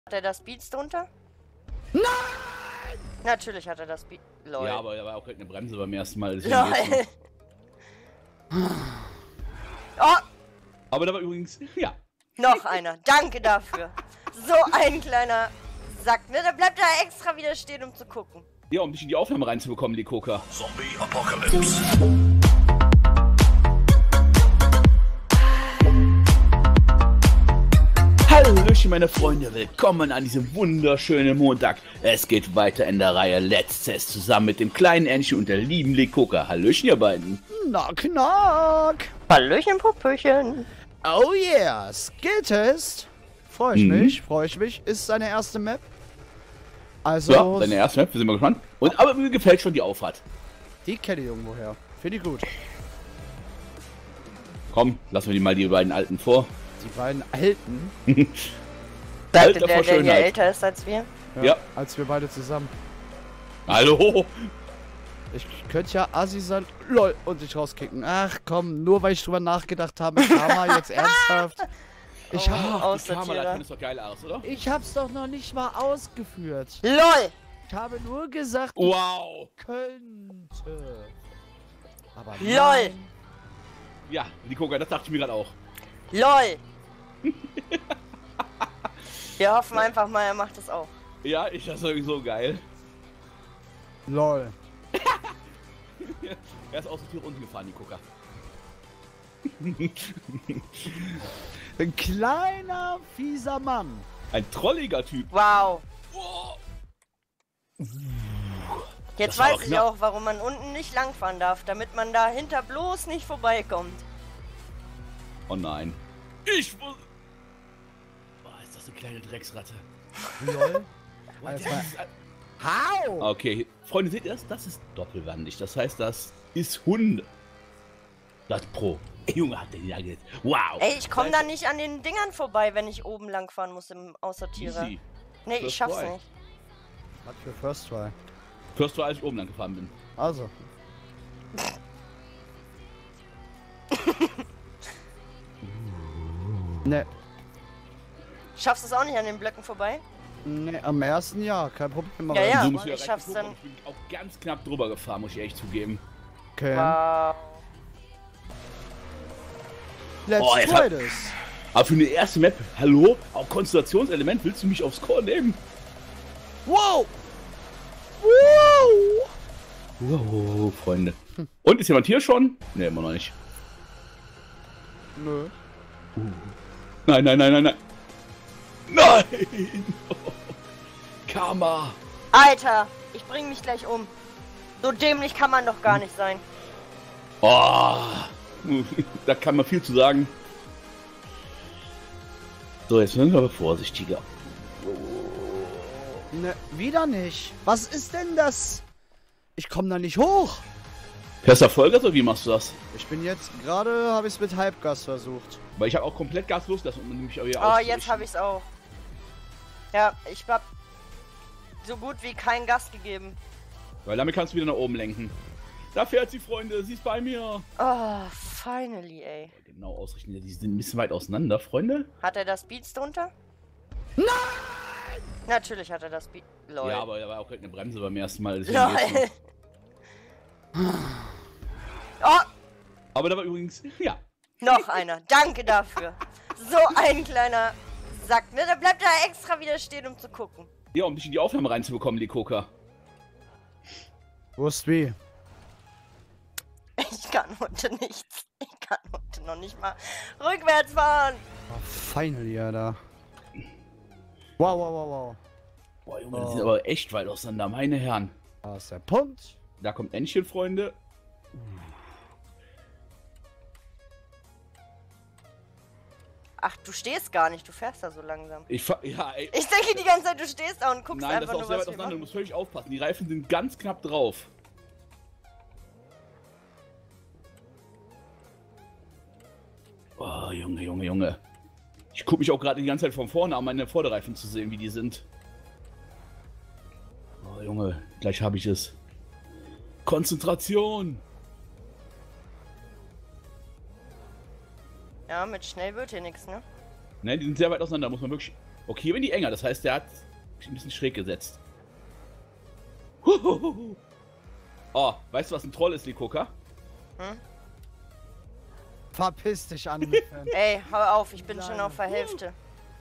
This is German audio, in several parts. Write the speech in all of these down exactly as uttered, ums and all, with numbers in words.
Hat er das Beats drunter? Nein! Natürlich hat er das Beat. Lol. Ja, aber da war auch eine Bremse beim ersten Mal. Lol. Oh! Aber da war übrigens, ja. Noch einer. Danke dafür. So ein kleiner Sack, ne? Da bleibt er extra wieder stehen, um zu gucken. Ja, um dich in die Aufnahme reinzubekommen, die Coca. Zombie Apocalypse. Hallöchen, meine Freunde, willkommen an diesem wunderschönen Montag. Es geht weiter in der Reihe Let's Test zusammen mit dem kleinen Ännchen und der lieben Lekoka. Hallöchen, ihr beiden. Knock, knock. Hallöchen, Popöchen. Oh yeah, Skilltest. Freue ich Mhm. mich, freue ich mich. Ist seine erste Map. Also, Ja, deine erste Map, wir sind mal gespannt. Und, aber mir gefällt schon die Auffahrt. die kenne ich irgendwoher. Finde ich gut. Komm, lassen wir die mal die beiden Alten vor. Die beiden Alten, Sagte Alter der, vor der hier Schönheit. älter ist als wir. Ja. als wir beide zusammen. Hallo. Ich könnte ja Assi sein, lol, und dich rauskicken. Ach komm, nur weil ich drüber nachgedacht habe, Karma, jetzt ernsthaft. Ich, Oh. hab, Die Kamera, Aussortierer. das ist doch geil aus, oder? ich hab's doch noch nicht mal ausgeführt. LOL! Ich habe nur gesagt, Wow. ich könnte. Aber LOL. nein. Ja, die Coca, das dachte ich mir gerade auch. LOL! Wir hoffen einfach mal, er macht es auch. Ja, ich das sowieso geil. Lol. Er ist aus dem Tier unten gefahren, die Coca. Ein kleiner, fieser Mann. Ein trolliger Typ. Wow. Wow. Jetzt Das war weiß doch ich knapp. auch, warum man unten nicht langfahren darf, damit man dahinter bloß nicht vorbeikommt. Oh nein. Ich muss... Oh, ist das eine kleine Drecksratte. Lol. Das Alter. ist- Hau! Okay, Freunde, seht ihr das? Das ist doppelwandig. Das heißt, das ist hundert Pro. Ey, Junge, hat der die da geht. Wow. Ey, ich komme Das da nicht an den Dingern vorbei, wenn ich oben lang fahren muss im Aussortierer. Easy. Nee, ich First schaff's try. nicht. Was für First Try. First try, als ich oben lang gefahren bin. Also. ne, Schaffst du es auch nicht an den Blöcken vorbei? ne, am ersten Jahr, kein Problem. Ja, ja. so muss aber ich ich ja schaff's dann- Ich bin auch ganz knapp drüber gefahren, muss ich echt zugeben. Okay. Wow. Let's Oh, jetzt try hab- this. Aber für eine erste Map, hallo? Auch Konstellationselement, willst du mich aufs Score nehmen? Wow! Wow! Wow, Freunde. Und, ist jemand hier schon? Ne, immer noch nicht. Nö. Nein, nein, nein, nein, nein. Nein! Karma! Alter, ich bring mich gleich um. So dämlich kann man doch gar nicht sein. Oh, da kann man viel zu sagen. So, jetzt sind wir aber vorsichtiger. Ne, wieder nicht. Was ist denn das? Ich komme da nicht hoch. Fester Vollgas oder wie machst du das? Ich bin jetzt gerade, habe ich es mit Halbgas versucht. Weil ich habe auch komplett Gas losgelassen, um nämlich auch wieder Oh, jetzt habe ich's auch. Ja, ich hab so gut wie kein Gas gegeben. Weil damit kannst du wieder nach oben lenken. Da fährt sie, Freunde, sie ist bei mir. Oh, finally, ey. Genau ausrichten, die sind ein bisschen weit auseinander, Freunde. Hat er das Beats drunter? Nein! Natürlich hat er das Beat. Lol. Ja, aber da war auch eine Bremse beim ersten Mal. deswegen Lol. geht's noch. Oh, Aber da war übrigens, ja. noch einer. Danke dafür. So ein kleiner Sack, ne? Da bleibt er extra wieder stehen, um zu gucken. Ja, um dich in die Aufnahme reinzubekommen, die Coca. Wusst wie? Ich kann heute nichts. Ich kann heute noch nicht mal rückwärts fahren. Oh, finally, Alter. Wow, wow, wow, wow. Boah, Junge, Oh. die sind aber echt weit auseinander, meine Herren. Da ist der Punkt. Da kommt Ännchen, Freunde. Ach, du stehst gar nicht, du fährst da so langsam. Ich fahr, ja, ey. Ich denke die ganze Zeit, du stehst da und guckst Nein, das einfach ist auch nur, sehr was weit wir auseinander, du machen. musst völlig aufpassen. Die Reifen sind ganz knapp drauf. Oh, Junge, Junge, Junge. Ich gucke mich auch gerade die ganze Zeit von vorne an, meine Vorderreifen zu sehen, wie die sind. Oh, Junge, gleich habe ich es. Konzentration! Ja, mit schnell wird hier nichts, ne? Ne, die sind sehr weit auseinander, muss man wirklich... Okay, hier bin ich enger. Das heißt, der hat sich ein bisschen schräg gesetzt. Huhuhu. Oh, weißt du, was ein Troll ist, Likoka? Hm? Verpiss dich, Anime-Fan. Ey, hau auf, ich bin Nein. schon auf der Hälfte.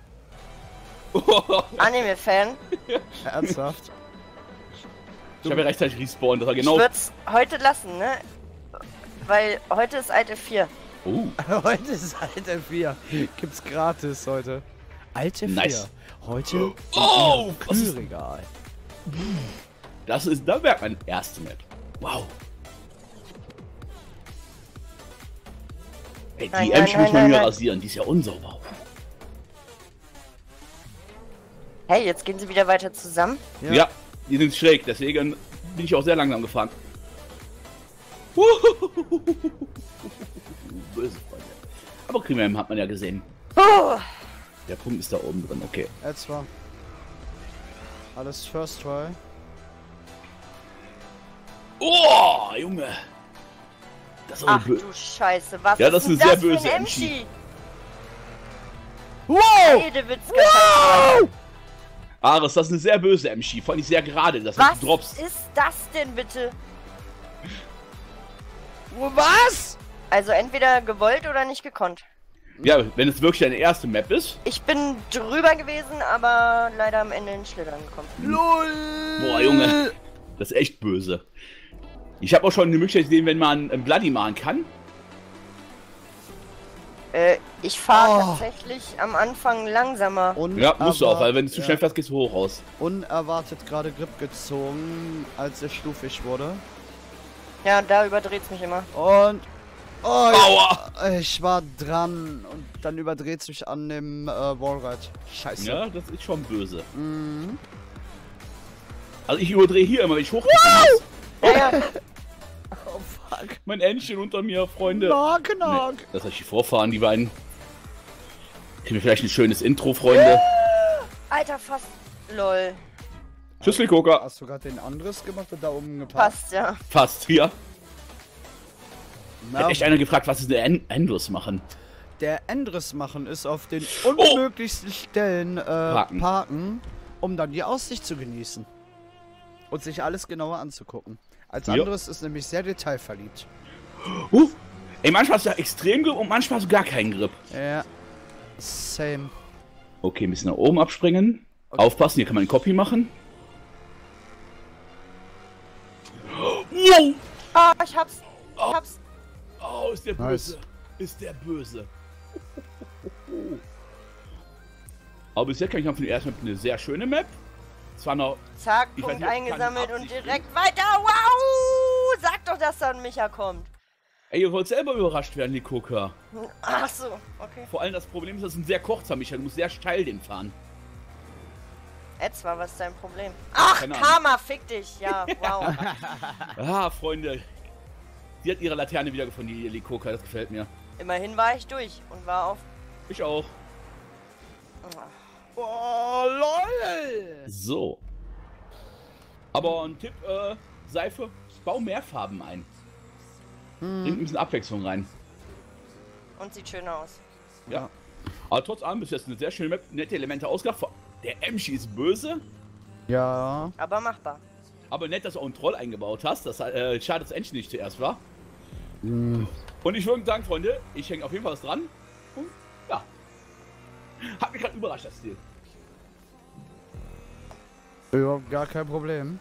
Anime-Fan. Ernsthaft? Ich habe ja rechtzeitig respawned, das war Ich genau... würd's heute lassen, ne? Weil heute ist Alte vier. Oh, Heute ist Alte vier. Gibt's gratis heute. Alte vier. Nice. Heute Oh, im was ist- Kühlregal. das ist... Da wäre mein erste Map. Wow. Ey, die Nein, M nein, muss nein, man nein, mir nein. rasieren, die ist ja unsauber. Hey, jetzt gehen sie wieder weiter zusammen. Ja. Ja. Die sind schräg, deswegen bin ich auch sehr langsam gefahren. Böse Freunde. Aber Krimen hat man ja gesehen. Oh, Der Punkt ist da oben drin, okay. Etwa. Alles First Try. Oh, Junge. Das ist aber ach bö- du Scheiße, was Ja, das ist ist denn eine das sehr für böse ein M C. M C? Wow! Hedewitzka. Wow! Ares, das ist eine sehr böse M C, vor allem sehr gerade, das heißt, Was du droppst. ist das denn bitte? Was? Also entweder gewollt oder nicht gekonnt. Ja, wenn es wirklich deine erste Map ist. Ich bin drüber gewesen, aber leider am Ende in Schlittern gekommen. LOL! Boah, Junge. Das ist echt böse. Ich habe auch schon eine Möglichkeit gesehen, wenn man ein Bloody machen kann. Äh, ich fahre Oh. tatsächlich am Anfang langsamer. Ja, musst du auch, weil wenn du zu ja, schnell fährst, gehst du hoch raus. unerwartet gerade Grip gezogen, als es stufig wurde. Ja, da überdreht's mich immer. Und... Oh, Aua! ja, ich war dran und dann überdreht sich an dem äh, Wallride. Scheiße. Ja, das ist schon böse. Mhm. Also ich überdrehe hier immer, wenn ich hoch Ja, ja. Oh fuck. Mein Entchen unter mir, Freunde. Knock, knock. Nee, das soll ich hier vorfahren, die beiden. Kriegen wir vielleicht ein schönes Intro, Freunde. Alter, fast. Lol. Tschüss, Likoka. Hast du gerade den anderes gemacht und da oben gepasst? Passt, ja. Fast, ja. Na, Hat echt einer gefragt, was ist der En- Endlos machen? der Endriss machen ist auf den unmöglichsten Stellen äh, Parken. parken. um dann die Aussicht zu genießen. Und sich alles genauer anzugucken. Als Ja. anderes ist nämlich sehr detailverliebt. Uh, ey, manchmal hast du extrem Grip und manchmal hast du gar keinen Grip. Ja. Same. Okay, ein bisschen nach oben abspringen. Okay. Aufpassen, hier kann man einen Copy machen. Wow! Ah, ich hab's. Ich hab's. Oh, ist der Nice. böse. Ist der böse. Aber bis jetzt kann ich noch für die erste Map eine sehr schöne Map. Zwar noch... Zack, Ich weiß Punkt nicht, ob eingesammelt kann und Absicht direkt weiter. Wow! Sag doch, dass da ein Micha kommt. Ey, ihr wollt selber überrascht werden, die Gucker. Ach so, okay. Vor allem das Problem ist, das ist ein sehr kurzer Michael. Du musst sehr steil den fahren. Etwa, was ist dein Problem? Ach, Keine Ahnung. Karma, fick dich. Ja, wow. Ah, Freunde. Die hat ihre Laterne wiedergefunden, die Likoka. Das gefällt mir. Immerhin war ich durch und war auf... Ich auch. Oh, lol! So. Aber ein Tipp, äh, Seife, bau mehr Farben ein. Bringt ein bisschen Abwechslung rein. Und sieht schön aus. Ja. Aber trotz allem ist jetzt eine sehr schöne Map, nette Elemente ausgedacht. Der Emschi ist böse, Ja. Aber machbar. aber nett, dass du auch einen Troll eingebaut hast. Das, äh, schade, dass Emschi nicht zuerst war. Und ich würde sagen, Freunde, ich hänge auf jeden Fall was dran. Und ja. Hat mich gerade überrascht, das Stil. Überhaupt gar kein Problem.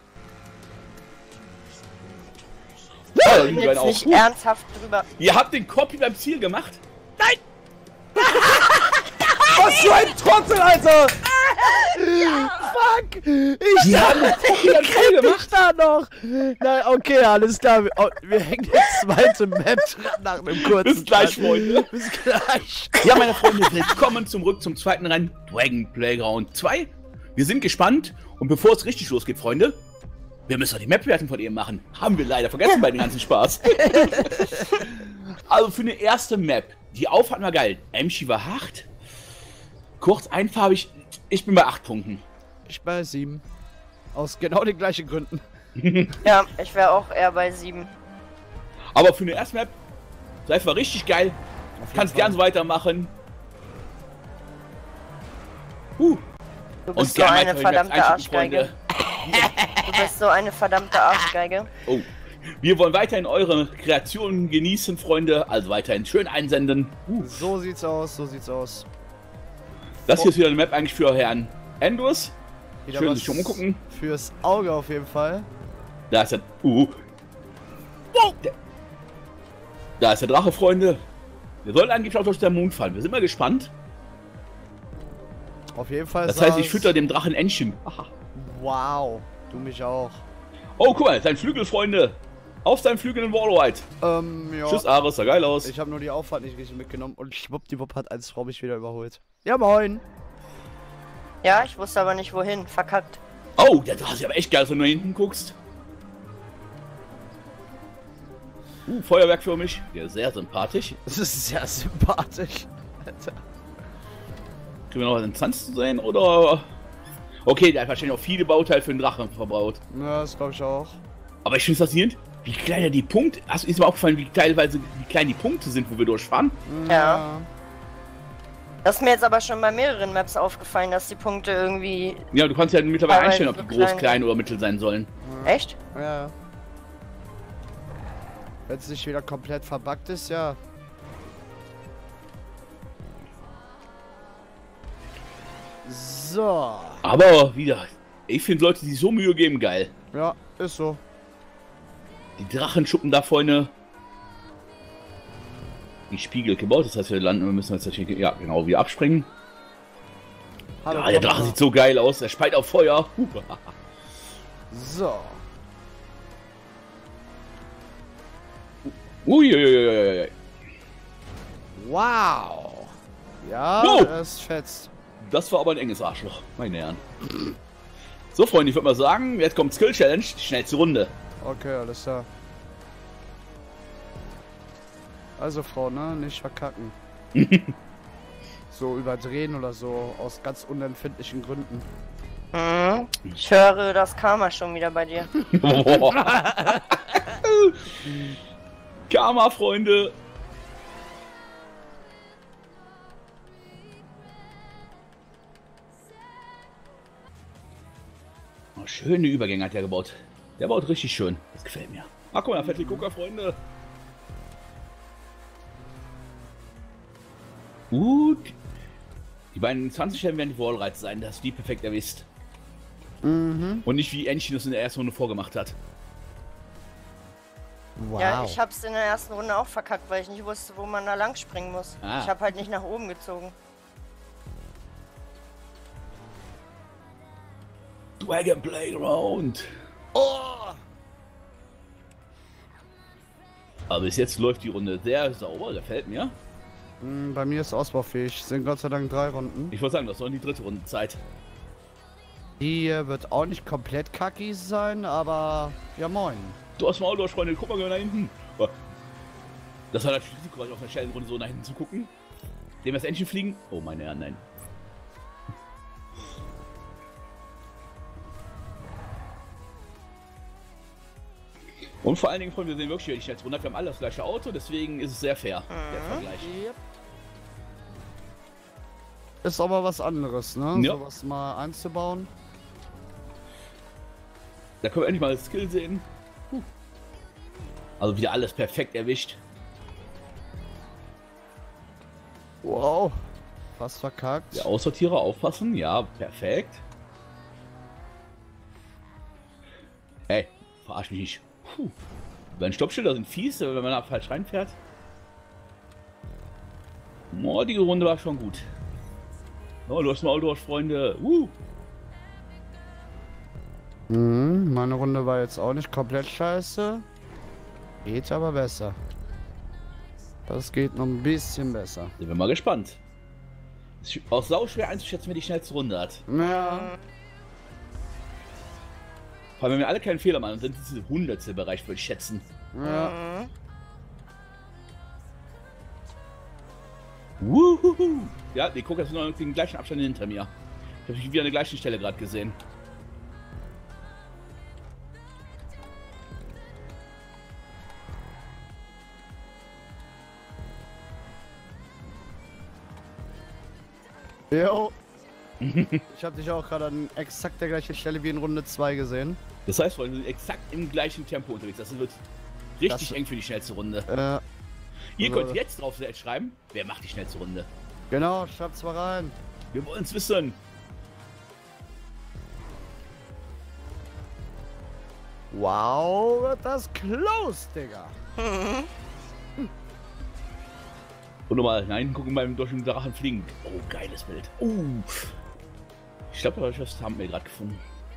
Ja, Ich bin die beiden jetzt nicht auch. ernsthaft drüber. Ihr habt den Copy beim Ziel gemacht? Was für ein Trottel, Alter! Fuck! Ich Die haben den Copy beim Ziel gemacht. ich da noch! Nein, okay, alles klar. Wir, oh, wir hängen jetzt zweite Map dran nach einem kurzen Bis gleich, Cut. Freunde. Bis gleich. Ja, meine Freunde, willkommen zurück zum zweiten Rennen Dragon Playground zwei. Wir sind gespannt und bevor es richtig losgeht, Freunde, wir müssen die Map-Wertung von ihm machen. Haben wir leider vergessen bei dem ganzen Spaß. Also für eine erste Map, die Auffahrt war geil. Emschi war hart, kurz einfarbig, ich bin bei acht Punkten. Ich bei sieben. Aus genau den gleichen Gründen. Ja, ich wäre auch eher bei sieben. Aber für eine erste Map, Seife war richtig geil, Auf jeden kannst Fall. gern so weitermachen. Uh. Du bist Und so gerne eine weitere Maps verdammte einschicken, Freunde. Arschgeige. Du bist so eine verdammte Arschgeige. Oh. Wir wollen weiterhin eure Kreationen genießen, Freunde. Also weiterhin schön einsenden. Uh. So sieht's aus, so sieht's aus. Das hier ist wieder eine Map eigentlich für Herrn Endus. Wieder Schön was sich umgucken. Fürs Auge auf jeden Fall. Da ist der. Uh. Wow. Der, da ist der Drache, Freunde. Wir sollen angeblich auch durch den Mond fallen. Wir sind mal gespannt. Auf jeden Fall. Das heißt, ich sah's- fütter dem Drachen Entchen. Aha. Wow, du mich auch. Oh, guck mal, sein Flügel, Freunde. Auf seinen Flügel in Wallride. Ähm, ja. Tschüss, Ares, sah geil aus. Ich habe nur die Auffahrt nicht richtig mitgenommen und schwuppdiwupp hat eins Frau mich wieder überholt. Ja, moin. Ja, ich wusste aber nicht wohin. Verkackt. Oh, der Drache ist aber echt geil, wenn du nach hinten guckst. Uh, Feuerwerk für mich. Ja, sehr sympathisch. Das ist sehr sympathisch. Alter. Können wir noch was Interessantes zu sehen, oder? Okay, der hat wahrscheinlich auch viele Bauteile für den Drachen verbaut. Ja, das glaube ich auch. Aber ich finde es faszinierend, wie kleiner die Punkte. Hast du ist mir aufgefallen, wie teilweise wie klein die Punkte sind, wo wir durchfahren? Ja. Das ist mir jetzt aber schon bei mehreren Maps aufgefallen, dass die Punkte irgendwie... Ja, du kannst ja mittlerweile Teilweise einstellen, ob so die groß, klein. klein oder mittel sein sollen. Echt? Ja. Wenn es nicht wieder komplett verbuggt ist, ja. So. Aber wieder, ich finde Leute, die so Mühe geben, geil. Ja, ist so. Die Drachenschuppen da vorne. Die Spiegel gebaut, das heißt, wir landen, wir müssen jetzt natürlich, ja, genau, wieder abspringen. Hallo, Ja, der komm Drache mal. sieht so geil aus, er speit auf Feuer. Huh. So. Uiuiuiui. Wow. Ja, Wow. das fetzt. Das war aber ein enges Arschloch, meine Herren. So, Freunde, ich würde mal sagen, jetzt kommt Skill Challenge, die schnellste Runde. Okay, alles klar. Also, Frau, ne? Nicht verkacken. So überdrehen oder so, aus ganz unempfindlichen Gründen. Mhm. Ich höre das Karma schon wieder bei dir. Karma, Freunde. Oh, schöne Übergänge hat er gebaut. Der baut richtig schön. Das gefällt mir. Ach, guck mal, Fettel Gucker, Freunde. Gut. Die beiden zwanzig Stellen werden die Wallrides sein, dass die perfekt erwischt. Mhm. Und nicht wie Enchi das in der ersten Runde vorgemacht hat. Wow. Ja, ich hab's in der ersten Runde auch verkackt, weil ich nicht wusste, wo man da lang springen muss. Ah. Ich hab halt nicht nach oben gezogen. Dragon Playground. Oh. Aber bis jetzt läuft die Runde sehr sauber, gefällt mir. Mm, Bei mir ist ausbaufähig. Sind Gott sei Dank drei Runden. Ich würde sagen, das ist noch die dritte Runde Zeit. Die äh, wird auch nicht komplett kacki sein, aber ja moin. Du hast mal durch, Freunde, guck mal nach hinten. Oh. Das war natürlich Risiko, auf der schnellen Runde so nach hinten zu gucken. Dem das Entchen fliegen. Oh, meine Herren, nein. Und vor allen Dingen, Freunde, wir sehen wirklich, die schnellste Runde. Wir haben alle das gleiche Auto, deswegen ist es sehr fair, der Vergleich. Ist aber was anderes, ne? Ja. Sowas mal einzubauen. Da können wir endlich mal das Skill sehen. Huh. Also wieder alles perfekt erwischt. Wow. Fast verkackt. Der Aussortierer aufpassen, ja, perfekt. Hey, verarsch mich nicht. Puh. Meine Stoppschilder sind fies, wenn man da falsch reinfährt. Oh, die Runde war schon gut. Oh, du hast mal durch, Freunde. Uh. Mhm, meine Runde war jetzt auch nicht komplett scheiße. Geht aber besser. Das geht noch ein bisschen besser. Sind wir mal gespannt. Ist auch sau schwer einzuschätzen, wer die schnellste Runde hat. Ja. Vor allem, wenn wir alle keinen Fehler machen, sind diese Hundertstel Bereich, würde ich schätzen. Ja. Mhm. Wuhuhu. Ja, die gucken jetzt noch den gleichen Abstand hinter mir. Ich habe wieder an der gleichen Stelle gerade gesehen. Jo. Ich habe dich auch gerade an exakt der gleichen Stelle wie in Runde zwei gesehen. Das heißt, weil du exakt im gleichen Tempo unterwegs bist. Das wird richtig Das- eng für die schnellste Runde. Äh, Ihr so. könnt jetzt drauf schreiben, wer macht die schnellste Runde. genau, schreibt's mal rein. Wir wollen es wissen. Wow, wird das close, Digga. Und nochmal, nein, gucken beim durch den Drachen fliegen. Oh, geiles Bild. Uh. Ich glaube, da habe ich das Thumbnail gerade gefunden.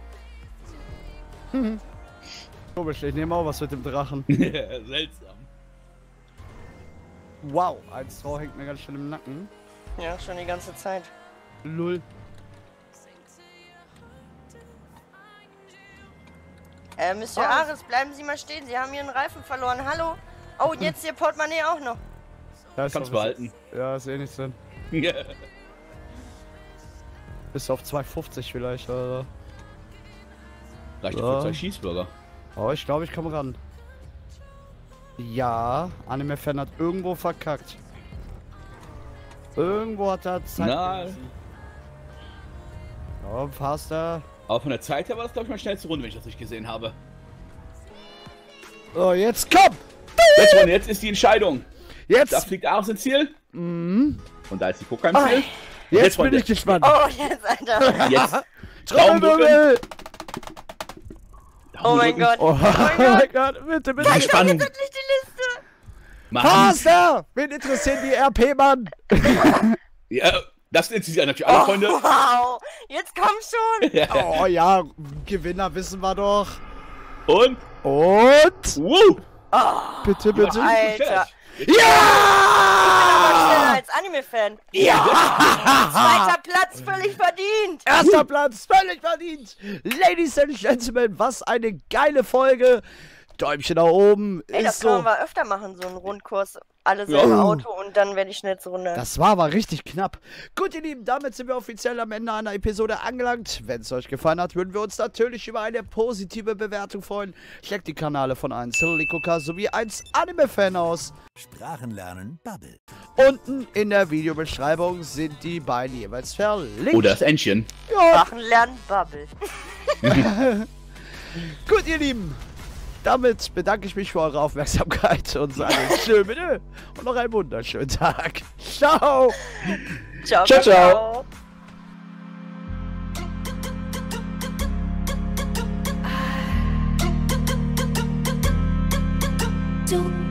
Komisch, ich nehme auch was mit dem Drachen. Seltsam. Wow, ein Straw hängt mir ganz schön im Nacken. Ja, schon die ganze Zeit. Lull. Äh, Monsieur Ah. Ares, bleiben Sie mal stehen. Sie haben Ihren Reifen verloren. Hallo? Oh, jetzt Ihr Portemonnaie auch noch. Ja, ist Kannst doch- behalten. Ja, ist eh nichts drin. Bis auf zwei fünfzig vielleicht, oder? Reicht Ja. für zwei Cheeseburger. Oh, ich glaube, ich komme ran. Ja, Anime-Fan hat irgendwo verkackt. Irgendwo hat er Zeit Nein. gelassen. Oh, faster. Aber von der Zeit her war das, glaube ich, meine schnellste Runde, wenn ich das nicht gesehen habe. Oh, jetzt komm! Jetzt, Freunde, jetzt ist die Entscheidung. Da Jetzt! fliegt Ares ins Ziel. Mhm. Und da ist die Poker im Ziel. Jetzt, jetzt, bin Freunde. ich gespannt. Oh, jetzt, Alter. Jetzt. Traumdrücken. Trommelwirbel! Oh mein Gott. Oh, mein mein Gott, bitte, bitte. Die Spannung. Jetzt endlich die Liste. Mann. Faster! Wen interessieren die R P, Mann? Ja, das interessiert natürlich alle, Freunde. Wow. Jetzt komm schon. Oh ja, Gewinner wissen wir doch. Und. Und? Woo! Bitte, bitte. Alter. Ja! Schneller als Anime-Fan. Ja! Zweiter Platz, völlig verdient. Erster Platz, völlig verdient. Ladies and Gentlemen, was eine geile Folge. Däumchen nach oben. Ey, das ist können so. wir öfter machen, so einen Rundkurs. Alle selbe Ja. Auto und dann werde ich schnellste Runde. Das war aber richtig knapp. Gut, ihr Lieben, damit sind wir offiziell am Ende einer Episode angelangt. Wenn es euch gefallen hat, würden wir uns natürlich über eine positive Bewertung freuen. Checkt die Kanäle von eins Likoka sowie eins Anime-Fan aus. Sprachenlernen Bubble. Unten in der Videobeschreibung sind die beiden jeweils verlinkt. Oh, das Entchen. Ja. Machen, lernen, Bubble. Gut, ihr Lieben. Damit bedanke ich mich für eure Aufmerksamkeit und sage schön bitte und noch einen wunderschönen Tag. Ciao. Ciao, Ciao, ciao. ciao. Don't